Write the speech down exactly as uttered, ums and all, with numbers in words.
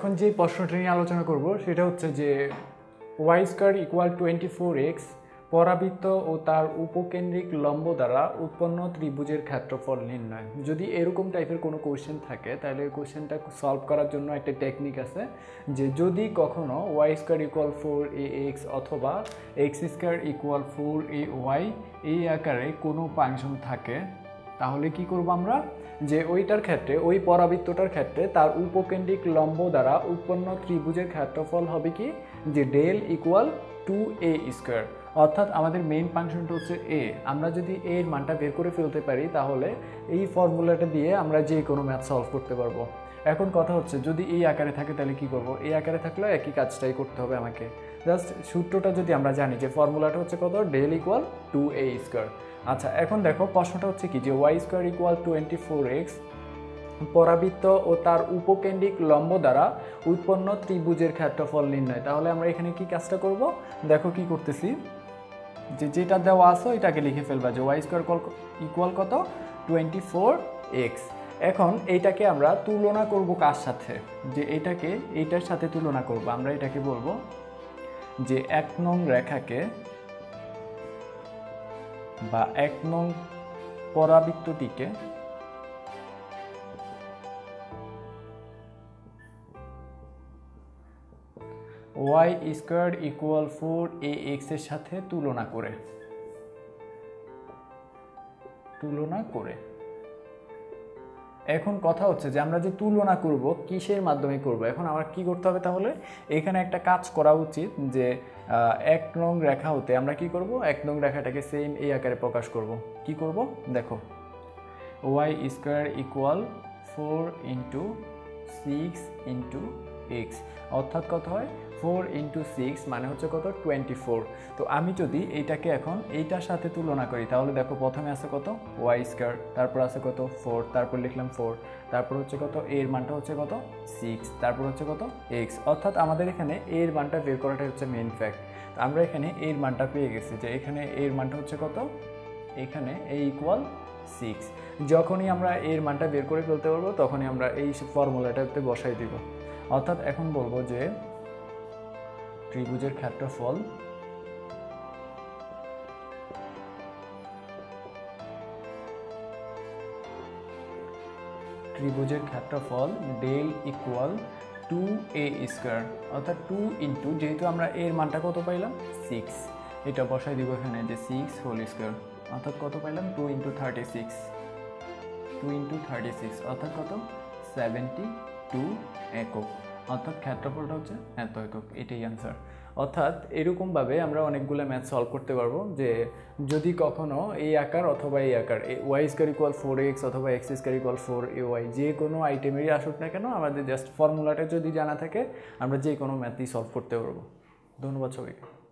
এখন যে প্রশ্নটা নিয়ে আলোচনা করব সেটা হচ্ছে যে Y square equal twenty four X পরাবৃত্ত ও তার উপকেন্দ্রিক লম্ব দ্বারা উৎপন্ন ত্রিভুজের ক্ষেত্রফল নির্ণয়। যদি এরকম টাইপের কোনো কোশ্চেন থাকে তাহলে এই কোশ্চেনটা সলভ করার জন্য একটা টেকনিক আছে যে যদি কখনো Y square equal four A X অথবা X square equal four A Y এই আকারে কোনো ফাংশন থাকে তাহলে কি করব আমরা যে ওইটার ক্ষেত্রে ওই পরাবৃত্তটার ক্ষেত্রে তার উপকেন্দ্রিক লম্ব দ্বারা উৎপন্ন ত্রিভুজের ক্ষেত্রফল হবে কি যে del equal to A square. অর্থাৎ আমাদের মেইন ফাংশনটা হচ্ছে এ। আমরা যদি এ এর মানটা বের করে ফেলতে পারি তাহলে এই ফর্মুলাটা দিয়ে আমরা যে কোনো ম্যাথ সলভ করতে পারবো। এখন কথা হচ্ছে যদি এই আকারে থাকে তাহলে কি করব, এই আকারে থাকলে একই কাজটাই করতে হবে আমাকে। জাস্ট সূত্রটা যদি আমরা জানি যে ফর্মুলাটা হচ্ছে কত, del equal to A square. আচ্ছা এখন দেখো প্রশ্নটা হচ্ছে কি যে Y square equal twenty four X পরাবৃত্ত ও তার উপকেন্দ্রিক লম্ব দ্বারা উৎপন্ন ত্রিভুজের ক্ষেত্রফল নির্ণয়। তাহলে আমরা এখানে কি কাজটা করব, দেখো কি করতেছি যে যেটা দেওয়া আছে এটাকে লিখে ফেলবা যে ওয়াই স্কোয়ার ইকুয়াল কত টোয়েন্টি ফোর এক্স। এখন এইটাকে আমরা তুলনা করব কার সাথে, যে এটাকে এইটার সাথে তুলনা করব। আমরা এটাকে বলবো যে এক নং রেখাকে বা এক নং পরাবৃত্তটিকে Y square equal four A X এর সাথে তুলনা করে তুলনা করে এখন কথা হচ্ছে যে আমরা যে তুলনা করব কিসের মাধ্যমে করব। এখন আমার কি করতে হবে, তাহলে এখানে একটা কাজ করা উচিত যে এক নং রেখা হতে আমরা কি করব, এক নং রেখাটাকে সেম এই আকারে প্রকাশ করব। কি করব দেখো, Y square equal four into six into X, অর্থাৎ কত হয় ফোর ইন্টু সিক্স মানে হচ্ছে কত টোয়েন্টি ফোর। তো আমি যদি এইটাকে এখন এইটার সাথে তুলনা করি তাহলে দেখো প্রথমে আছে কত ওয়াই স্কোয়ার, তারপর আছে কত ফোর, তারপর লিখলাম ফোর, তারপর হচ্ছে কত এর মানটা হচ্ছে কত সিক্স, তারপর হচ্ছে কত এক্স। অর্থাৎ আমাদের এখানে এর মানটা বের করাটা হচ্ছে মেইন ফ্যাক্ট। আমরা এখানে এর মানটা পেয়ে গেছি যে এখানে এর মানটা হচ্ছে কত, এখানে এ ইকুয়াল সিক্স। যখনই আমরা এর মানটা বের করে ফেলতে পারবো তখনই আমরা এই ফর্মুলাটাতে বসাই দিব। অর্থাৎ এখন বলবো যে ত্রিভুজের ক্ষেত্রফল ত্রিভুজের ক্ষেত্রফল del equal to A square, অর্থাৎ টু ইন্টু যেহেতু আমরা এর মানটা কত পাইলাম সিক্স, এটা বসাই দিব এখানে যে সিক্স হোল স্কোয়ার, অর্থাৎ কত পাইলাম two into thirty six two into thirty six অর্থাৎ কত সেভেন্টি টু একক। অর্থাৎ ক্ষেত্রফলটা হচ্ছে এত একক, এটাই অ্যান্সার। অর্থাৎ এরকমভাবে আমরা অনেকগুলো ম্যাথ সলভ করতে পারবো যে যদি কখনো এই আকার অথবা এই আকার Y square equal four X অথবা X square equal four A Y যে কোনো আইটেমেরই আসুক না কেন আমাদের জাস্ট ফর্মুলাটা যদি জানা থাকে আমরা যে কোনো ম্যাথই সলভ করতে পারবো। ধন্যবাদ সবাইকে।